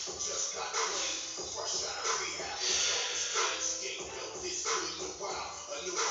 Just got clean, fresh out of rehab. Self-esteem, skate built this good in a while. A new